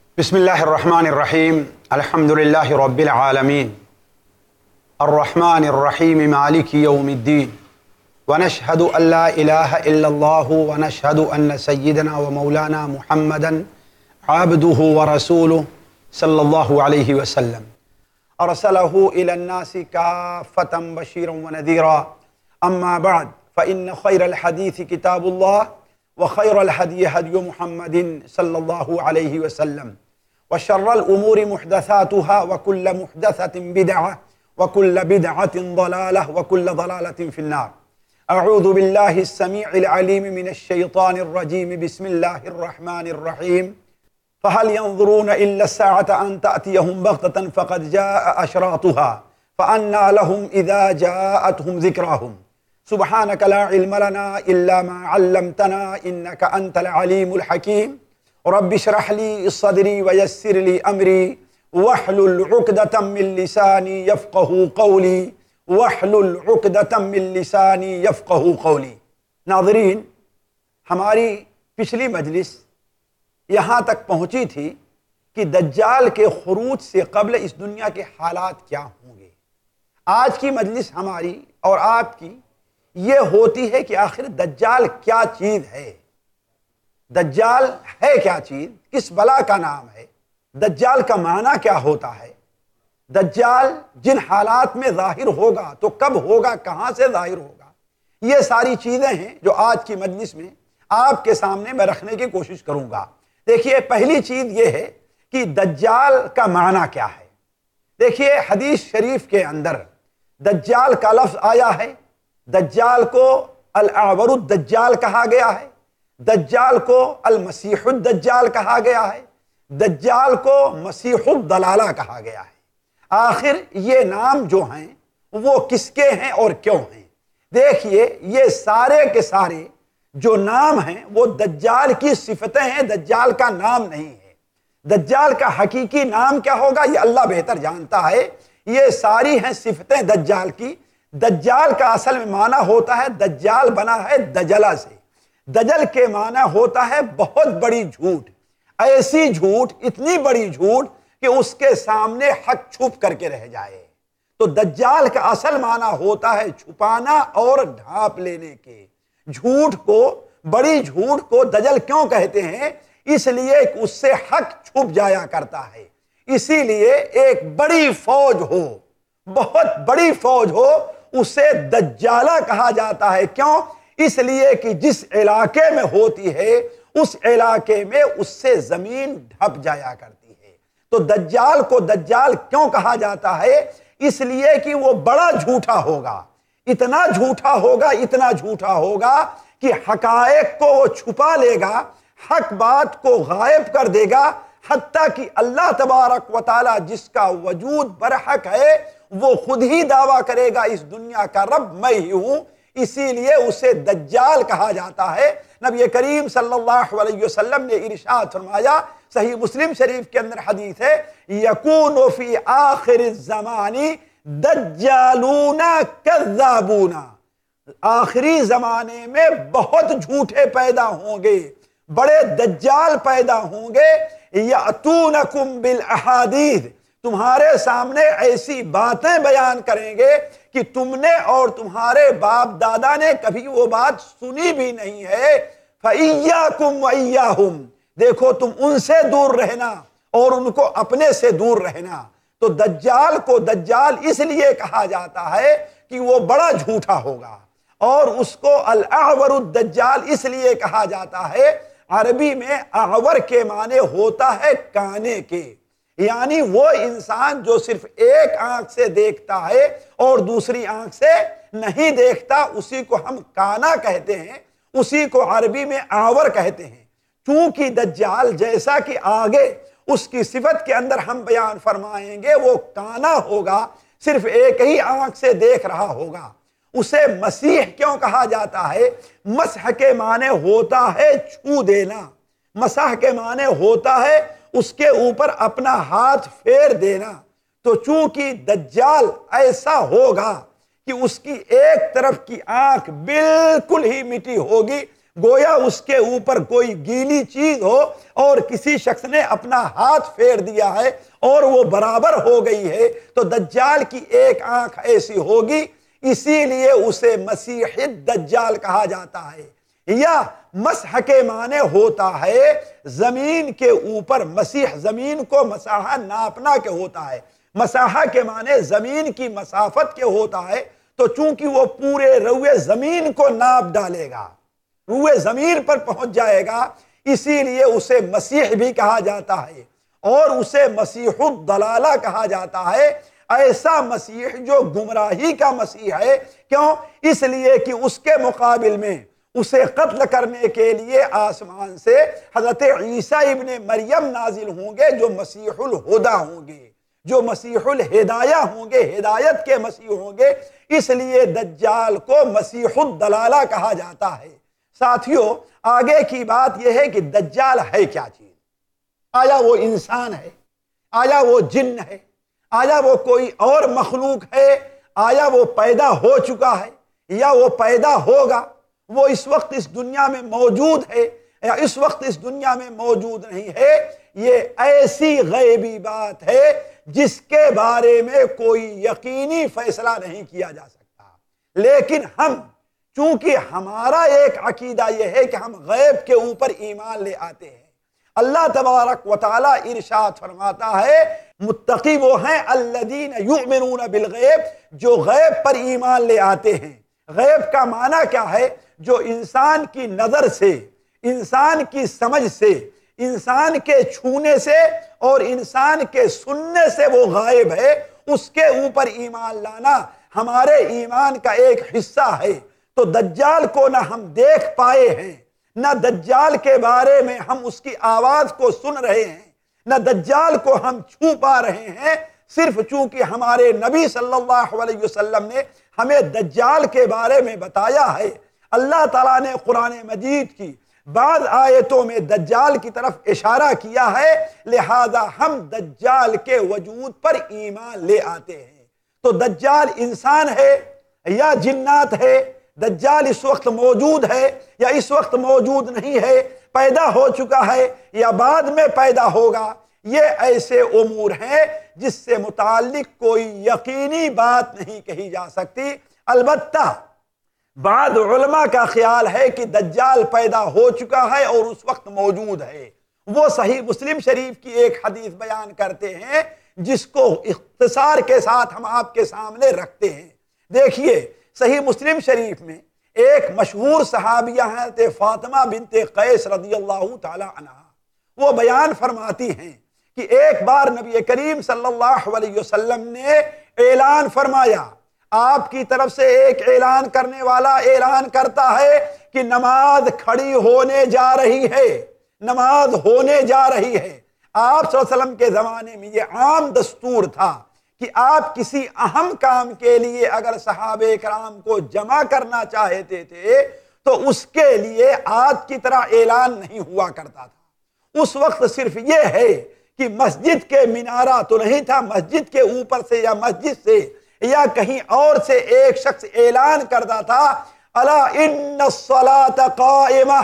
بسم الله الرحمن الرحيم. الحمد لله رب العالمين الرحمن الرحيم مالك يوم الدين، ونشهد أن لا إله إلا الله، ونشهد أن سيدنا ومولانا محمدا عبده ورسوله صلى الله عليه وسلم أرسله إلى الناس كافة بشيرا ونذيرا. أما بعد، فإن خير الحديث كتاب الله، وخير الهدي هدي محمد صلى الله عليه وسلم، وشر الأمور محدثاتها، وكل محدثة بدعة، وكل بدعة ضلالة، وكل ضلالة في النار. أعوذ بالله السميع العليم من الشيطان الرجيم. بسم الله الرحمن الرحيم. فهل ينظرون إلا الساعة أن تأتيهم بغتة فقد جاء أشراطها فأنى لهم إذا جاءتهم ذكراهم. سبحانك لا علم لنا إلا ما علمتنا إنك أنت العليم الحكيم. رب اشرح لي صدري ويسر لي أمري واحلل عقدة من لساني يفقه قولي واحلل عقدة من لساني يفقه قولي. ناظرین، ہماری پچھلی مجلس یہاں تک پہنچی تھی کہ دجال کے خروج سے قبل اس دنیا کے حالات کیا ہوں گے. آج کی مجلس ہماری اور آپ کی یہ ہوتی ہے کہ آخر دجال کیا چیز ہے، دجال ہے کیا چیز، کس بلا کا نام ہے، دجال کا معنی کیا ہوتا ہے، دجال جن حالات میں ظاہر ہوگا تو کب ہوگا، کہاں سے ظاہر ہوگا. یہ ساری چیزیں ہیں جو آج کی مجلس میں آپ کے سامنے میں رکھنے کی کوشش کروں گا. دیکھیے، پہلی چیز یہ ہے کہ دجال کا معنی کیا ہے. دیکھیے، حدیث شریف کے اندر دجال کا لفظ آیا ہے. دجال کو الاعور الدجال کہا گیا ہے، دجال کو المسیح الدجال کہا گیا ہے، دجال کو مسیح الضلالہ کہا گیا ہے. آخر یہ نام جو ہیں وہ کس کے ہیں اور کیوں ہیں؟ دیکھیے، یہ سارے کے سارے جو نام ہیں وہ دجال کی صفتیں ہیں، دجال کا نام نہیں ہے. دجال کا حقیقی نام کیا ہوگا یہ اللہ بہتر جانتا ہے. یہ ساری ہیں صفتیں دجال کی. دجال کا اصل میں معنی ہوتا ہے، دجال بنا ہے دجلہ سے. دجل کے معنی ہوتا ہے بہت بڑی جھوٹ، ایسی جھوٹ، اتنی بڑی جھوٹ کہ اس کے سامنے حق چھپ کر کے رہ جائے. تو دجال کا اصل معنی ہوتا ہے چھپانا اور ڈھانپ لینے کے. جھوٹ کو، بڑی جھوٹ کو دجل کیوں کہتے ہیں؟ اس لیے کہ اس سے حق چھپ جایا کرتا ہے. اسی لیے ایک بڑی فوج ہو، بہت بڑی فوج ہو، اسے دجالہ کہا جاتا ہے. کیوں؟ اس لیے کہ جس علاقے میں ہوتی ہے اس علاقے میں اس سے زمین ڈھپ جایا کرتی ہے. تو دجال کو دجال کیوں کہا جاتا ہے؟ اس لیے کہ وہ بڑا جھوٹا ہوگا، اتنا جھوٹا ہوگا، اتنا جھوٹا ہوگا کہ حقائق کو وہ چھپا لے گا، حق بات کو غائب کر دے گا. حتیٰ کہ اللہ تبارک و تعالی جس کا وجود برحق ہے وہ خود ہی دعویٰ کرے گا اس دنیا کا رب میں ہی ہوں. اسی لیے اسے دجال کہا جاتا ہے. نبی کریم صلی اللہ علیہ وسلم نے ارشاد فرمایا، صحیح مسلم شریف کے اندر حدیث ہے، یکون فی آخر الزمان دجالون کذابون. آخری زمانے میں بہت جھوٹے پیدا ہوں گے، بڑے دجال پیدا ہوں گے. یاتونکم بالاحادیث، تمہارے سامنے ایسی باتیں بیان کریں گے کہ تم نے اور تمہارے باپ دادا نے کبھی وہ بات سنی بھی نہیں ہے. فَإِيَّاكُمْ وَإِيَّاهُمْ، دیکھو تم ان سے دور رہنا اور ان کو اپنے سے دور رہنا. تو دجال کو دجال اس لیے کہا جاتا ہے کہ وہ بڑا جھوٹا ہوگا، اور اس کو الاعور الدجال اس لیے کہا جاتا ہے. عربی میں اعور کے معنی ہوتا ہے کانے کے، یعنی وہ انسان جو صرف ایک آنکھ سے دیکھتا ہے اور دوسری آنکھ سے نہیں دیکھتا، اسی کو ہم کانا کہتے ہیں، اسی کو عربی میں اعور کہتے ہیں. چونکہ دجال جیسا کہ آگے اس کی صفت کے اندر ہم بیان فرمائیں گے وہ کانا ہوگا، صرف ایک ہی آنکھ سے دیکھ رہا ہوگا. اسے مسیح کیوں کہا جاتا ہے؟ مسح کے معنی ہوتا ہے چھو دینا، مسح کے معنی ہوتا ہے اس کے اوپر اپنا ہاتھ پھیر دینا. تو چونکہ دجال ایسا ہوگا کہ اس کی ایک طرف کی آنکھ بالکل ہی مٹی ہوگی، گویا اس کے اوپر کوئی گیلی چیز ہو اور کسی شخص نے اپنا ہاتھ پھیر دیا ہے اور وہ برابر ہو گئی ہے، تو دجال کی ایک آنکھ ایسی ہوگی، اسی لیے اسے مسیح الدجال کہا جاتا ہے۔ یا مسح کے معنی ہوتا ہے زمین کے اوپر، مسیح زمین کو مساحہ ناپنا کے ہوتا ہے، مساحہ کے معنی زمین کی مسافت کے ہوتا ہے، تو چونکہ وہ پورے روئے زمین کو ناپ ڈالے گا، روئے زمین پر پہنچ جائے گا، اسی لیے اسے مسیح بھی کہا جاتا ہے اور اسے مسیح الضلالہ کہا جاتا ہے۔ ایسا مسیح جو گمراہی کا مسیح ہے، کیوں؟ اس لیے کہ اس کے مقابل میں اسے قتل کرنے کے لیے آسمان سے حضرت عیسیٰ ابن مریم نازل ہوں گے، جو مسیح الہدیٰ ہوں گے، جو مسیح الہدایہ ہوں گے، ہدایت کے مسیح ہوں گے، اس لیے دجال کو مسیح الضلالہ کہا جاتا ہے۔ ساتھیوں، آگے کی بات یہ ہے کہ دجال ہے کیا چیز؟ آیا وہ انسان ہے؟ آیا وہ جن ہے؟ آیا وہ کوئی اور مخلوق ہے؟ آیا وہ پیدا ہو چکا ہے یا وہ پیدا ہوگا؟ وہ اس وقت اس دنیا میں موجود ہے یا اس وقت اس دنیا میں موجود نہیں ہے؟ یہ ایسی غیبی بات ہے جس کے بارے میں کوئی یقینی فیصلہ نہیں کیا جا سکتا، لیکن ہم چونکہ ہمارا ایک عقیدہ یہ ہے کہ ہم غیب کے اوپر ایمان لے آتے ہیں۔ اللہ تبارک و تعالی ارشاد فرماتا ہے متقی وہ ہیں الذین یؤمنون بالغیب، جو غیب پر ایمان لے آتے ہیں۔ غیب کا معنی کیا ہے؟ جو انسان کی نظر سے، انسان کی سمجھ سے، انسان کے چھونے سے اور انسان کے سننے سے وہ غائب ہے، اس کے اوپر ایمان لانا ہمارے ایمان کا ایک حصہ ہے۔ تو دجال کو نہ ہم دیکھ پائے ہیں، نہ دجال کے بارے میں ہم اس کی آواز کو سن رہے ہیں، نہ دجال کو ہم چھو پا رہے ہیں، صرف چونکہ ہمارے نبی صلی اللہ علیہ وسلم نے ہمیں دجال کے بارے میں بتایا ہے۔ اللہ تعالیٰ نے قرآن مجید کی بعض آیتوں میں دجال کی طرف اشارہ کیا ہے، لہذا ہم دجال کے وجود پر ایمان لے آتے ہیں۔ تو دجال انسان ہے یا جنات ہے؟ دجال اس وقت موجود ہے یا اس وقت موجود نہیں ہے؟ پیدا ہو چکا ہے یا بعد میں پیدا ہوگا؟ یہ ایسے امور ہیں جس سے متعلق کوئی یقینی بات نہیں کہی جا سکتی۔ البتہ بعض علماء کا خیال ہے کہ دجال پیدا ہو چکا ہے اور اس وقت موجود ہے۔ وہ صحیح مسلم شریف کی ایک حدیث بیان کرتے ہیں جس کو اختصار کے ساتھ ہم آپ کے سامنے رکھتے ہیں۔ دیکھیے، صحیح مسلم شریف میں ایک مشہور صحابیہ ہیں فاطمہ بنت قیس رضی اللہ تعالی عنہ، وہ بیان فرماتی ہیں کہ ایک بار نبی کریم صلی اللہ علیہ وسلم نے اعلان فرمایا، آپ کی طرف سے ایک اعلان کرنے والا اعلان کرتا ہے کہ نماز کھڑی ہونے جا رہی ہے، نماز ہونے جا رہی ہے۔ آپ صلی اللہ علیہ وسلم کے زمانے میں یہ عام دستور تھا کہ آپ کسی اہم کام کے لیے اگر صحابہ کرام کو جمع کرنا چاہتے تھے تو اس کے لیے آج کی طرح اعلان نہیں ہوا کرتا تھا۔ اس وقت صرف یہ ہے کہ مسجد کے مینارہ تو نہیں تھا، مسجد کے اوپر سے یا مسجد سے یا کہیں اور سے ایک شخص اعلان کرتا تھا، الا ان الصلاۃ قائمہ،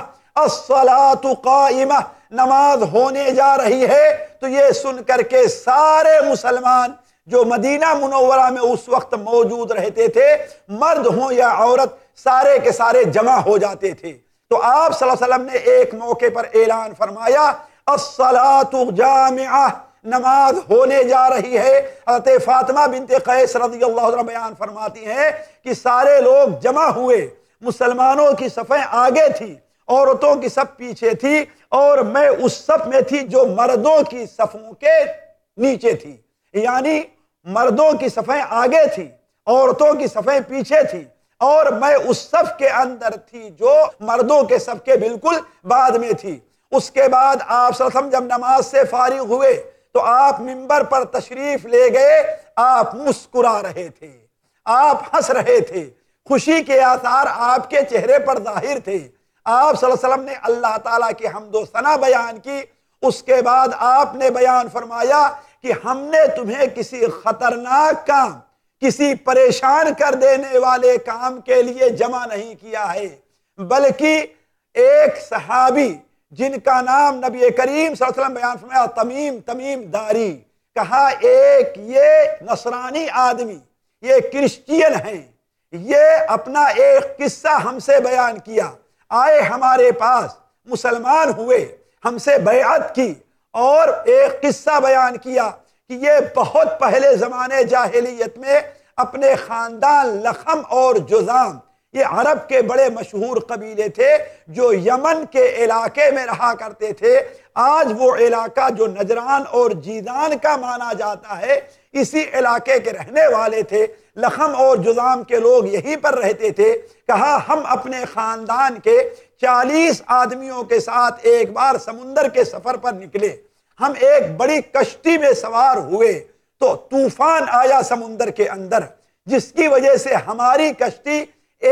الصلاۃ قائمہ، نماز ہونے جا رہی ہے۔ تو یہ سن کر کے سارے مسلمان جو مدینہ منورہ میں اس وقت موجود رہتے تھے، مرد ہوں یا عورت، سارے کے سارے جمع ہو جاتے تھے۔ تو آپ صلی اللہ علیہ وسلم نے ایک موقع پر اعلان فرمایا، الصلاۃ جامعہ، نماز ہونے جا رہی ہے۔ حضرت فاطمہ بنت قیس رضی اللہ عنہ بیان فرماتی ہیں کہ سارے لوگ جمع ہوئے، مسلمانوں کی صفیں آگے تھی، عورتوں کی صف پیچھے تھی، اور میں اس صف میں تھی جو مردوں کی صفوں کے نیچے تھی، یعنی مردوں کی صفیں آگے تھی، عورتوں کی صفیں پیچھے تھی، اور میں اس صف کے اندر تھی جو مردوں کے صف کے بالکل بعد میں تھی۔ اس کے بعد آپ صلی اللہ علیہ وسلم جب نماز سے فارغ ہوئے تو آپ منبر پر تشریف لے گئے، آپ مسکرا رہے تھے، آپ ہنس رہے تھے، خوشی کے آثار آپ کے چہرے پر ظاہر تھے۔ آپ صلی اللہ علیہ وسلم نے اللہ تعالیٰ کی حمد و ثنا بیان کی۔ اس کے بعد آپ نے بیان فرمایا کہ ہم نے تمہیں کسی خطرناک کام، کسی پریشان کر دینے والے کام کے لیے جمع نہیں کیا ہے، بلکہ ایک صحابی جن کا نام نبی کریم صلی اللہ علیہ وسلم بیان فرمایا تمیم داری، کہا ایک یہ نصرانی آدمی، یہ کرسچین ہیں، یہ اپنا ایک قصہ ہم سے بیان کیا، آئے ہمارے پاس، مسلمان ہوئے، ہم سے بیعت کی اور ایک قصہ بیان کیا کہ یہ بہت پہلے زمانے جاہلیت میں اپنے خاندان لخم اور جذام، یہ عرب کے بڑے مشہور قبیلے تھے جو یمن کے علاقے میں رہا کرتے تھے۔ آج وہ علاقہ جو نجران اور جیدان کا مانا جاتا ہے، اسی علاقے کے رہنے والے تھے۔ لخم اور جذام کے لوگ یہیں پر رہتے تھے۔ کہا ہم اپنے خاندان کے 40 آدمیوں کے ساتھ ایک بار سمندر کے سفر پر نکلے، ہم ایک بڑی کشتی میں سوار ہوئے تو طوفان آیا سمندر کے اندر، جس کی وجہ سے ہماری کشتی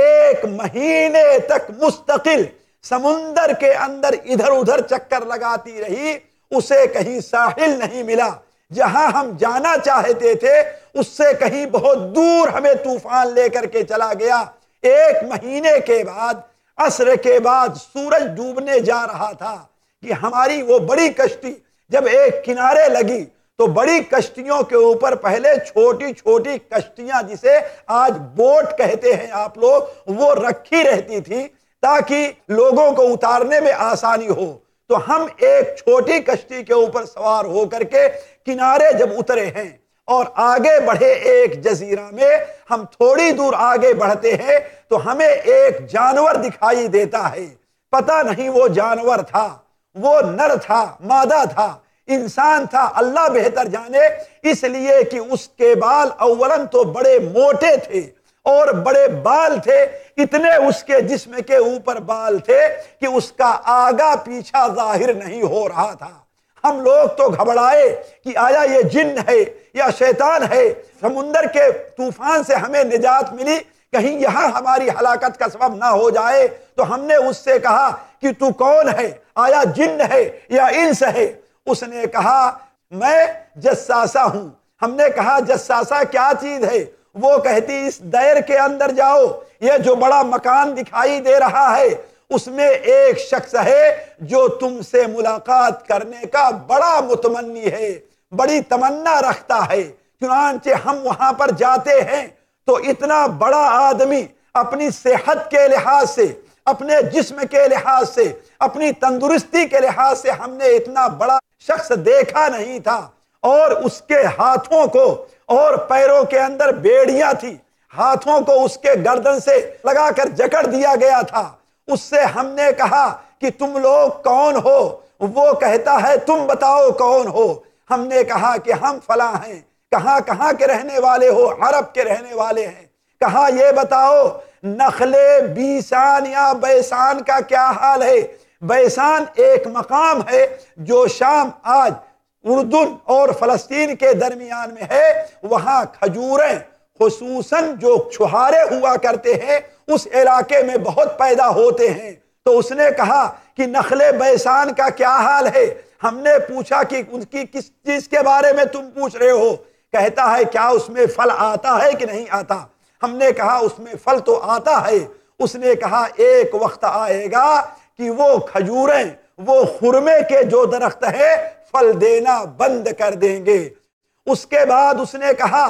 1 مہینے تک مستقل سمندر کے اندر ادھر ادھر چکر لگاتی رہی، اسے کہیں ساحل نہیں ملا، جہاں ہم جانا چاہتے تھے اس سے کہیں بہت دور ہمیں طوفان لے کر کے چلا گیا۔ 1 مہینے کے بعد عصر کے بعد سورج ڈوبنے جا رہا تھا کہ ہماری وہ بڑی کشتی جب ایک کنارے لگی تو بڑی کشتیوں کے اوپر پہلے چھوٹی چھوٹی کشتیاں جسے آج بوٹ کہتے ہیں آپ لوگ، وہ رکھی رہتی تھی تاکہ لوگوں کو اتارنے میں آسانی ہو۔ تو ہم ایک چھوٹی کشتی کے اوپر سوار ہو کر کے کنارے جب اترے ہیں اور آگے بڑھے ایک جزیرہ میں، ہم تھوڑی دور آگے بڑھتے ہیں تو ہمیں ایک جانور دکھائی دیتا ہے، پتہ نہیں وہ جانور تھا، وہ نر تھا، مادہ تھا، انسان تھا، اللہ بہتر جانے، اس لیے کہ اس کے بال اولاً تو بڑے موٹے تھے اور بڑے بال تھے، اتنے اس کے جسم کے اوپر بال تھے کہ اس کا آگا پیچھا ظاہر نہیں ہو رہا تھا۔ ہم لوگ تو گھبرائے کہ آیا یہ جن ہے یا شیطان ہے، سمندر کے طوفان سے ہمیں نجات ملی، کہیں یہاں ہماری ہلاکت کا سبب نہ ہو جائے۔ تو ہم نے اس سے کہا کہ تو کون ہے، آیا جن ہے یا انس ہے؟ اس نے کہا میں جساسہ ہوں۔ ہم نے کہا جساسہ کیا چیز ہے؟ وہ کہتی اس دیر کے اندر جاؤ، یہ جو بڑا مکان دکھائی دے رہا ہے اس میں ایک شخص ہے جو تم سے ملاقات کرنے کا بڑا متمنی ہے، بڑی تمنا رکھتا ہے۔ چنانچہ ہم وہاں پر جاتے ہیں تو اتنا بڑا آدمی اپنی صحت کے لحاظ سے، اپنے جسم کے لحاظ سے، اپنی تندرستی کے لحاظ سے ہم نے اتنا بڑا شخص دیکھا نہیں تھا، اور اس کے ہاتھوں کو اور پیروں کے اندر بیڑیاں تھی، ہاتھوں کو اس کے گردن سے لگا کر جکڑ دیا گیا تھا۔ اس سے ہم نے کہا کہ تم لوگ کون ہو؟ وہ کہتا ہے تم بتاؤ کون ہو؟ ہم نے کہا کہ ہم فلاں ہیں۔ کہاں کے رہنے والے ہو؟ عرب کے رہنے والے ہیں۔ کہا یہ بتاؤ نخل بیسان یا بیسان کا کیا حال ہے؟ بیسان ایک مقام ہے جو شام آج اردن اور فلسطین کے درمیان میں ہے، وہاں کھجوریں خصوصاً جو چھہارے ہوا کرتے ہیں اس علاقے میں بہت پیدا ہوتے ہیں۔ تو اس نے کہا کہ نخل بیسان کا کیا حال ہے؟ ہم نے پوچھا کہ ان کی کس چیز کے بارے میں تم پوچھ رہے ہو؟ کہتا ہے کیا اس میں پھل آتا ہے کہ نہیں آتا؟ ہم نے کہا اس میں پھل تو آتا ہے۔ اس نے کہا ایک وقت آئے گا کہ وہ کھجوریں، وہ خرمے کے جو درخت ہے پھل دینا بند کر دیں گے۔ اس کے بعد اس نے کہا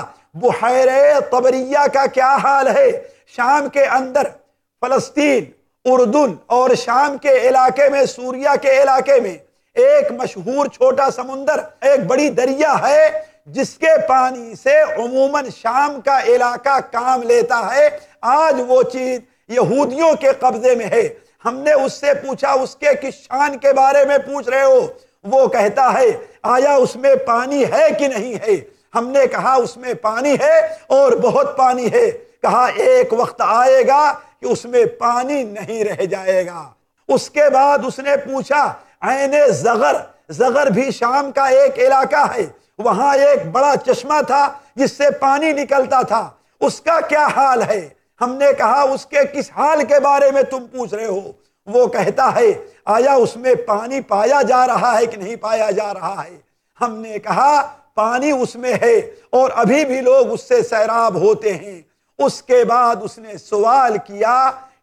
بحیرہ طبریہ کا کیا حال ہے؟ شام کے اندر فلسطین، اردن اور شام کے علاقے میں، سوریہ کے علاقے میں ایک مشہور چھوٹا سمندر، ایک بڑی دریا ہے جس کے پانی سے عموماً شام کا علاقہ کام لیتا ہے۔ آج وہ چیز یہودیوں کے قبضے میں ہے۔ ہم نے اس سے پوچھا اس کے کس شان کے بارے میں پوچھ رہے ہو؟ وہ کہتا ہے آیا اس میں پانی ہے کہ نہیں ہے؟ ہم نے کہا اس میں پانی ہے اور بہت پانی ہے۔ کہا ایک وقت آئے گا کہ اس میں پانی نہیں رہ جائے گا۔ اس کے بعد اس نے پوچھا عین زغر، زغر بھی شام کا ایک علاقہ ہے، وہاں ایک بڑا چشمہ تھا جس سے پانی نکلتا تھا، اس کا کیا حال ہے؟ ہم نے کہا اس کے کس حال کے بارے میں تم پوچھ رہے ہو؟ وہ کہتا ہے آیا اس میں پانی پایا جا رہا ہے کہ نہیں پایا جا رہا ہے؟ ہم نے کہا پانی اس میں ہے اور ابھی بھی لوگ اس سے سیراب ہوتے ہیں۔ اس کے بعد اس نے سوال کیا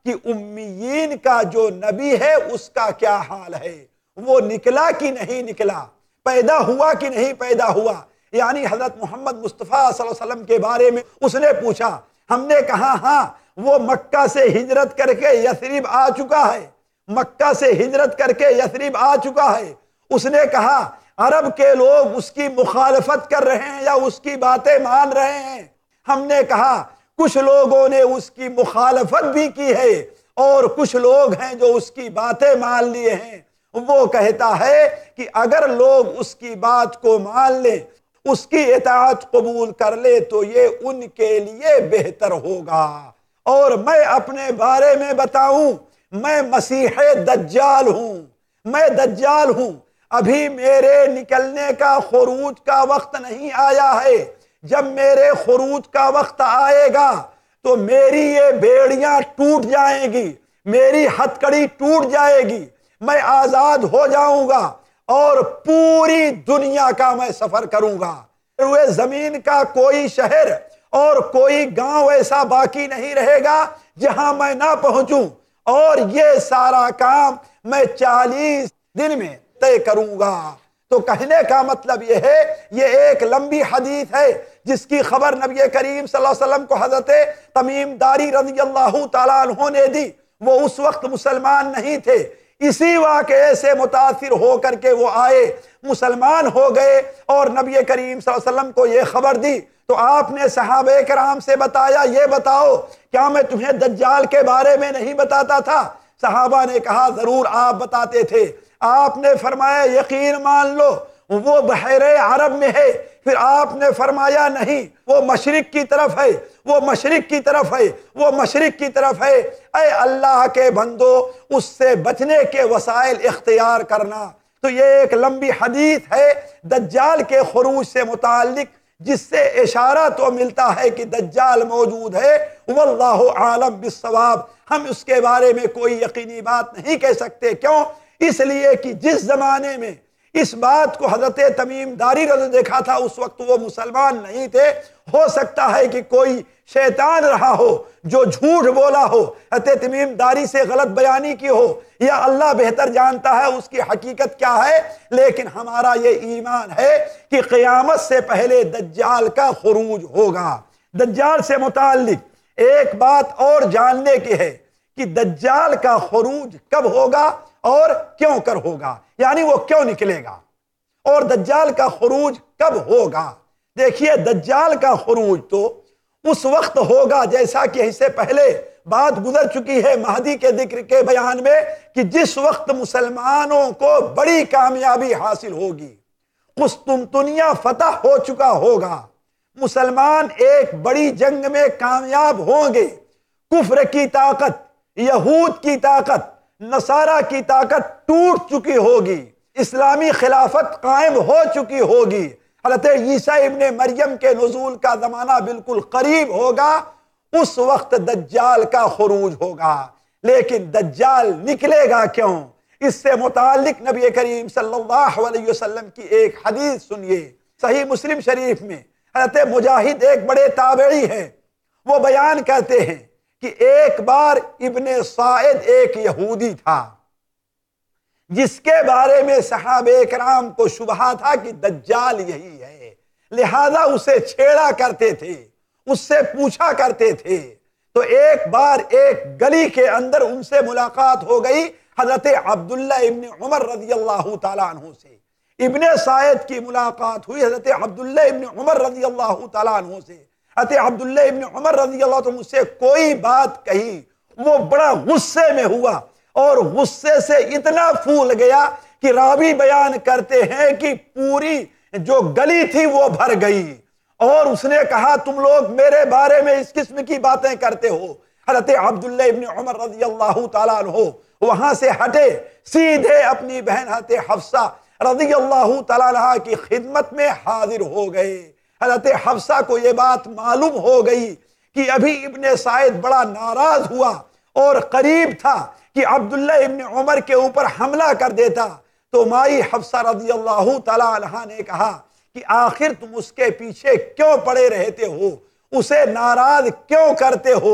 کہ امیین کا جو نبی ہے اس کا کیا حال ہے، وہ نکلا کہ نہیں نکلا، پیدا ہوا کہ نہیں پیدا ہوا۔ یعنی حضرت محمد مصطفیٰ صلی اللہ علیہ وسلم کے بارے میں اس نے پوچھا، ہم نے کہا ہاں وہ مکہ سے ہجرت کر کے یثرب آ چکا ہے، مکہ سے ہجرت کر کے یثرب آ چکا ہے۔ اس نے کہا عرب کے لوگ اس کی مخالفت کر رہے ہیں یا اس کی باتیں مان رہے ہیں؟ ہم نے کہا کچھ لوگوں نے اس کی مخالفت بھی کی ہے اور کچھ لوگ ہیں جو اس کی باتیں مان لیے ہیں۔ وہ کہتا ہے کہ اگر لوگ اس کی بات کو مان لیں، اس کی اطاعت قبول کر لے تو یہ ان کے لیے بہتر ہوگا۔ اور میں اپنے بارے میں بتاؤں، میں مسیح دجال ہوں، میں دجال ہوں، ابھی میرے نکلنے کا خروج کا وقت نہیں آیا ہے۔ جب میرے خروج کا وقت آئے گا تو میری یہ بیڑیاں ٹوٹ جائیں گی، میری ہتکڑی ٹوٹ جائے گی، میں آزاد ہو جاؤں گا اور پوری دنیا کا میں سفر کروں گا۔ روئے زمین کا کوئی شہر اور کوئی گاؤں ایسا باقی نہیں رہے گا جہاں میں نہ پہنچوں، اور یہ سارا کام میں 40 دن میں طے کروں گا۔ تو کہنے کا مطلب یہ ہے، یہ ایک لمبی حدیث ہے جس کی خبر نبی کریم صلی اللہ علیہ وسلم کو حضرت تمیم داری رضی اللہ تعالیٰ عنہ نے دی۔ وہ اس وقت مسلمان نہیں تھے، اسی واقعے سے متاثر ہو کر کے وہ آئے، مسلمان ہو گئے اور نبی کریم صلی اللہ علیہ وسلم کو یہ خبر دی۔ تو آپ نے صحابہ کرام سے بتایا، یہ بتاؤ کیا میں تمہیں دجال کے بارے میں نہیں بتاتا تھا؟ صحابہ نے کہا ضرور آپ بتاتے تھے۔ آپ نے فرمایا یقین مان لو وہ بحیرہ عرب میں ہے۔ پھر آپ نے فرمایا نہیں، وہ مشرق کی طرف ہے، وہ مشرق کی طرف ہے، وہ مشرق کی طرف ہے۔ اے اللہ کے بندو، اس سے بچنے کے وسائل اختیار کرنا۔ تو یہ ایک لمبی حدیث ہے دجال کے خروج سے متعلق، جس سے اشارہ تو ملتا ہے کہ دجال موجود ہے، واللہ عالم بالصواب۔ ہم اس کے بارے میں کوئی یقینی بات نہیں کہہ سکتے۔ کیوں؟ اس لیے کہ جس زمانے میں اس بات کو حضرت تمیم داری نے دیکھا تھا اس وقت وہ مسلمان نہیں تھے۔ ہو سکتا ہے کہ کوئی شیطان رہا ہو جو جھوٹ بولا ہو، حضرت تمیم داری سے غلط بیانی کی ہو، یا اللہ بہتر جانتا ہے اس کی حقیقت کیا ہے۔ لیکن ہمارا یہ ایمان ہے کہ قیامت سے پہلے دجال کا خروج ہوگا۔ دجال سے متعلق ایک بات اور جاننے کی ہے کہ دجال کا خروج کب ہوگا اور کیوں کر ہوگا، یعنی وہ کیوں نکلے گا اور دجال کا خروج کب ہوگا۔ دیکھیے دجال کا خروج تو اس وقت ہوگا جیسا کہ اس سے پہلے بات گزر چکی ہے مہدی کے ذکر کے بیان میں، کہ جس وقت مسلمانوں کو بڑی کامیابی حاصل ہوگی، قسطنطنیہ فتح ہو چکا ہوگا، مسلمان ایک بڑی جنگ میں کامیاب ہوں گے، کفر کی طاقت، یہود کی طاقت، نصارہ کی طاقت ٹوٹ چکی ہوگی، اسلامی خلافت قائم ہو چکی ہوگی، حضرت عیسیٰ ابن مریم کے نزول کا زمانہ بالکل قریب ہوگا، اس وقت دجال کا خروج ہوگا۔ لیکن دجال نکلے گا کیوں؟ اس سے متعلق نبی کریم صلی اللہ علیہ وسلم کی ایک حدیث سنیے، صحیح مسلم شریف میں حضرت مجاہد ایک بڑے تابعی ہیں، وہ بیان کرتے ہیں کہ ایک بار ابن سائد ایک یہودی تھا جس کے بارے میں صحابہ کرام کو شبہ تھا کہ دجال یہی ہے، لہذا اسے چھیڑا کرتے تھے، اس سے پوچھا کرتے تھے۔ تو ایک بار ایک گلی کے اندر ان سے ملاقات ہو گئی حضرت عبداللہ ابن عمر رضی اللہ تعالیٰ عنہ سے۔ ابن سائد کی ملاقات ہوئی حضرت عبداللہ ابن عمر رضی اللہ تعالیٰ عنہ سے۔ حضرت عبداللہ ابن عمر رضی اللہ عنہ سے کوئی بات کہی، وہ بڑا غصے میں ہوا اور غصے سے اتنا پھول گیا کہ راوی بیان کرتے ہیں کہ پوری جو گلی تھی وہ بھر گئی، اور اس نے کہا تم لوگ میرے بارے میں اس قسم کی باتیں کرتے ہو۔ حضرت عبداللہ ابن عمر رضی اللہ تعالیٰ عنہ وہاں سے ہٹے، سیدھے اپنی بہن حضرت حفصہ رضی اللہ تعالیٰ عنہ کی خدمت میں حاضر ہو گئے۔ حضرت حفصہ کو یہ بات معلوم ہو گئی کہ ابھی ابن سعید بڑا ناراض ہوا اور قریب تھا کہ عبداللہ ابن عمر کے اوپر حملہ کر دیتا، تو مائی حفصہ رضی اللہ تعالیٰ عنہ نے کہا کہ آخر تم اس کے پیچھے کیوں پڑے رہتے ہو، اسے ناراض کیوں کرتے ہو؟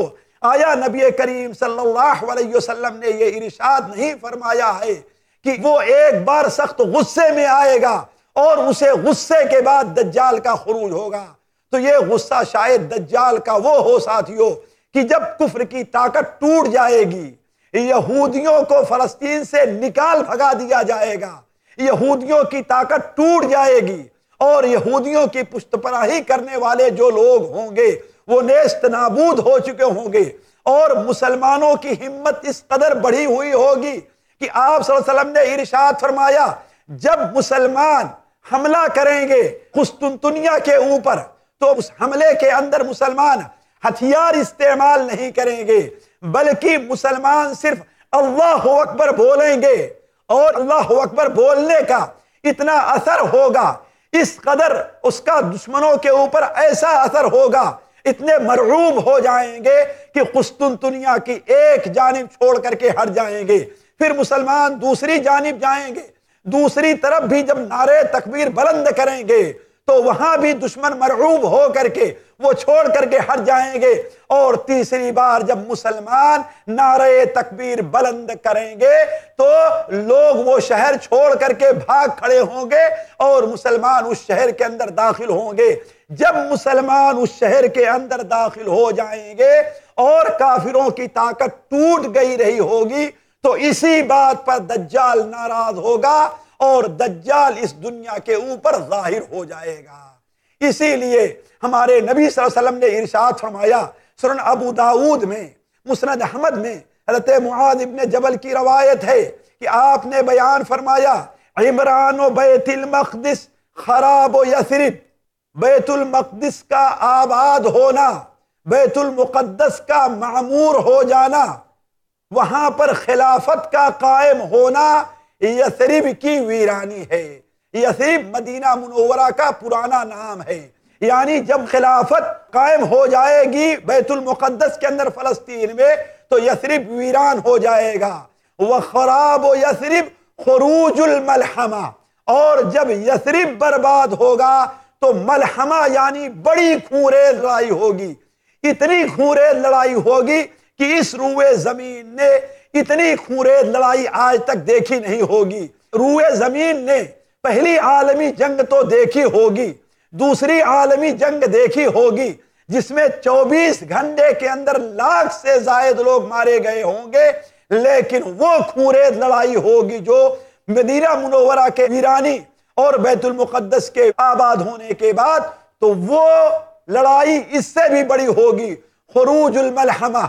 آیا نبی کریم صلی اللہ علیہ وسلم نے یہ ارشاد نہیں فرمایا ہے کہ وہ ایک بار سخت غصے میں آئے گا اور اسے غصے کے بعد دجال کا خروج ہوگا؟ تو یہ غصہ شاید دجال کا وہ ہو ساتھیو کہ جب کفر کی طاقت ٹوٹ جائے گی، یہودیوں کو فلسطین سے نکال بھگا دیا جائے گا، یہودیوں کی طاقت ٹوٹ جائے گی، اور یہودیوں کی پشت پناہی کرنے والے جو لوگ ہوں گے وہ نیست نابود ہو چکے ہوں گے، اور مسلمانوں کی ہمت اس قدر بڑھی ہوئی ہوگی کہ آپ صلی اللہ علیہ وسلم نے ارشاد فرمایا جب مسلمان حملہ کریں گے قسطنطنیہ کے اوپر تو اس حملے کے اندر مسلمان ہتھیار استعمال نہیں کریں گے، بلکہ مسلمان صرف اللہ اکبر بولیں گے، اور اللہ اکبر بولنے کا اتنا اثر ہوگا، اس قدر اس کا دشمنوں کے اوپر ایسا اثر ہوگا، اتنے مرعوب ہو جائیں گے کہ قسطنطنیہ کی ایک جانب چھوڑ کر کے ہٹ جائیں گے، پھر مسلمان دوسری جانب جائیں گے، دوسری طرف بھی جب نعرے تکبیر بلند کریں گے تو وہاں بھی دشمن مرعوب ہو کر کے وہ چھوڑ کر کے ہٹ جائیں گے، اور تیسری بار جب مسلمان نعرے تکبیر بلند کریں گے تو لوگ وہ شہر چھوڑ کر کے بھاگ کھڑے ہوں گے اور مسلمان اس شہر کے اندر داخل ہوں گے۔ جب مسلمان اس شہر کے اندر داخل ہو جائیں گے اور کافروں کی طاقت ٹوٹ گئی رہی ہوگی تو اسی بات پر دجال ناراض ہوگا اور دجال اس دنیا کے اوپر ظاہر ہو جائے گا۔ اسی لیے ہمارے نبی صلی اللہ علیہ وسلم نے ارشاد فرمایا، سنن ابو داؤد میں، مسند احمد میں حضرت معاذ ابن جبل کی روایت ہے کہ آپ نے بیان فرمایا عمران و بیت المقدس خراب و یثرب، بیت المقدس کا آباد ہونا، بیت المقدس کا معمور ہو جانا، وہاں پر خلافت کا قائم ہونا یثرب کی ویرانی ہے۔ یثرب مدینہ منورہ کا پرانا نام ہے، یعنی جب خلافت قائم ہو جائے گی بیت المقدس کے اندر فلسطین میں تو یثرب ویران ہو جائے گا۔ وخراب و یثرب خروج الملحمہ، اور جب یثرب برباد ہوگا تو ملحمہ یعنی بڑی خونریز لڑائی ہوگی، اتنی خونریز لڑائی ہوگی کہ اس روئے زمین نے اتنی خونریز لڑائی آج تک دیکھی نہیں ہوگی۔ روئے زمین نے پہلی عالمی جنگ تو دیکھی ہوگی، دوسری عالمی جنگ دیکھی ہوگی جس میں 24 گھنٹے کے اندر لاکھ سے زائد لوگ مارے گئے ہوں گے، لیکن وہ خونریز لڑائی ہوگی جو مدینہ منورہ کے ویرانی اور بیت المقدس کے آباد ہونے کے بعد، تو وہ لڑائی اس سے بھی بڑی ہوگی، خروج الملحمہ،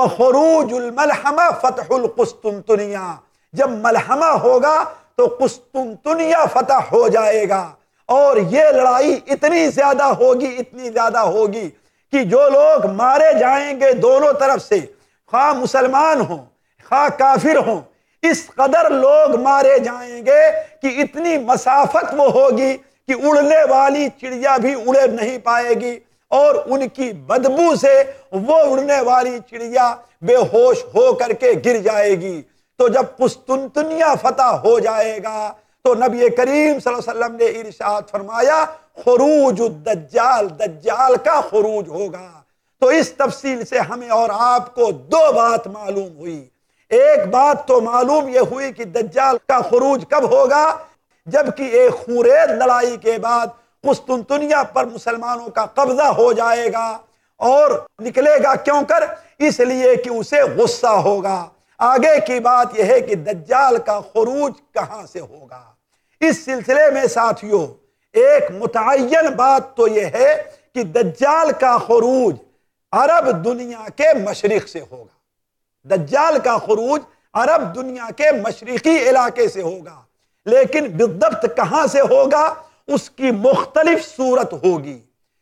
وخروج الملحمہ فتح القسطنطنیہ۔ جب ملحمہ ہوگا تو قسطنطنیہ فتح ہو جائے گا، اور یہ لڑائی اتنی زیادہ ہوگی، اتنی زیادہ ہوگی کہ جو لوگ مارے جائیں گے دونوں طرف سے، خواہ مسلمان ہوں خواہ کافر ہوں، اس قدر لوگ مارے جائیں گے کہ اتنی مسافت وہ ہوگی کہ اڑنے والی چڑیا بھی اڑے نہیں پائے گی، اور ان کی بدبو سے وہ اڑنے والی چڑیا بے ہوش ہو کر کے گر جائے گی۔ تو جب قسطنطنیہ فتح ہو جائے گا تو نبی کریم صلی اللہ علیہ وسلم نے ارشاد فرمایا خروج الدجال، دجال کا خروج ہوگا۔ تو اس تفصیل سے ہمیں اور آپ کو دو بات معلوم ہوئی۔ ایک بات تو معلوم یہ ہوئی کہ دجال کا خروج کب ہوگا، جبکہ ایک خونریز لڑائی کے بعد قسطنطنیہ پر مسلمانوں کا قبضہ ہو جائے گا، اور نکلے گا کیوں کر؟ اس لیے کہ اسے غصہ ہوگا۔ آگے کی بات یہ ہے کہ دجال کا خروج کہاں سے ہوگا۔ اس سلسلے میں ساتھیوں ایک متعین بات تو یہ ہے کہ دجال کا خروج عرب دنیا کے مشرق سے ہوگا، دجال کا خروج عرب دنیا کے مشرقی علاقے سے ہوگا، لیکن بالضبط کہاں سے ہوگا اس کی مختلف صورت ہوگی۔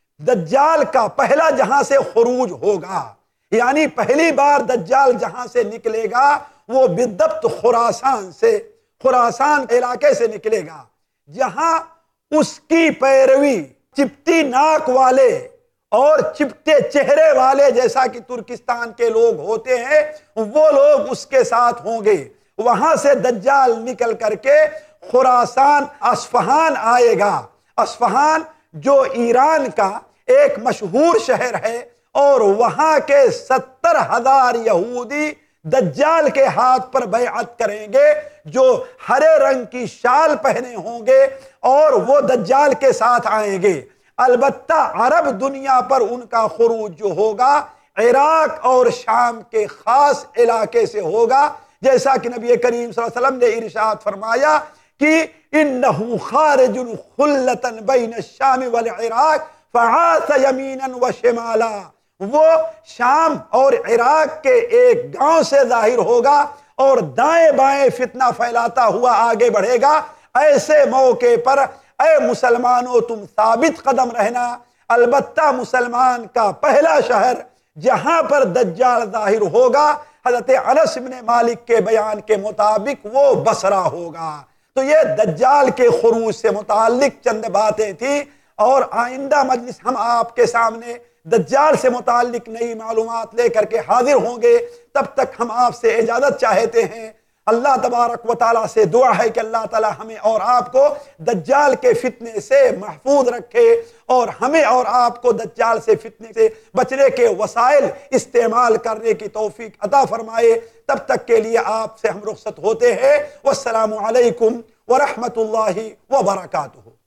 دجال کا پہلا جہاں سے خروج ہوگا، یعنی پہلی بار دجال جہاں سے نکلے گا وہ بالضبط خراسان سے، خراسان علاقے سے نکلے گا، جہاں اس کی پیروی چپٹی ناک والے اور چپٹے چہرے والے جیسا کہ ترکستان کے لوگ ہوتے ہیں وہ لوگ اس کے ساتھ ہوں گے۔ وہاں سے دجال نکل کر کے خراسان اصفہان آئے گا۔ اصفہان جو ایران کا ایک مشہور شہر ہے اور وہاں کے 70,000 یہودی دجال کے ہاتھ پر بیعت کریں گے، جو ہرے رنگ کی شال پہنے ہوں گے اور وہ دجال کے ساتھ آئیں گے۔ البتہ عرب دنیا پر ان کا خروج جو ہوگا عراق اور شام کے خاص علاقے سے ہوگا، جیسا کہ نبی کریم صلی اللہ علیہ وسلم نے ارشاد فرمایا کہ انہو خارج خلطا بین الشام والعراق فعاث یمینا و شمالا، وہ شام اور عراق کے ایک گاؤں سے ظاہر ہوگا اور دائیں بائیں فتنہ پھیلاتا ہوا آگے بڑھے گا۔ ایسے موقع پر اے مسلمانوں تم ثابت قدم رہنا۔ البتہ مسلمان کا پہلا شہر جہاں پر دجال ظاہر ہوگا، حضرت انس بن مالک کے بیان کے مطابق وہ بصرہ ہوگا۔ تو یہ دجال کے خروج سے متعلق چند باتیں تھیں، اور آئندہ مجلس ہم آپ کے سامنے دجال سے متعلق نئی معلومات لے کر کے حاضر ہوں گے۔ تب تک ہم آپ سے اجازت چاہتے ہیں۔ اللہ تبارک و تعالیٰ سے دعا ہے کہ اللہ تعالیٰ ہمیں اور آپ کو دجال کے فتنے سے محفوظ رکھے، اور ہمیں اور آپ کو دجال سے فتنے سے بچنے کے وسائل استعمال کرنے کی توفیق عطا فرمائے۔ تب تک کے لیے آپ سے ہم رخصت ہوتے ہیں۔ والسلام علیکم ورحمۃ اللہ وبرکاتہ۔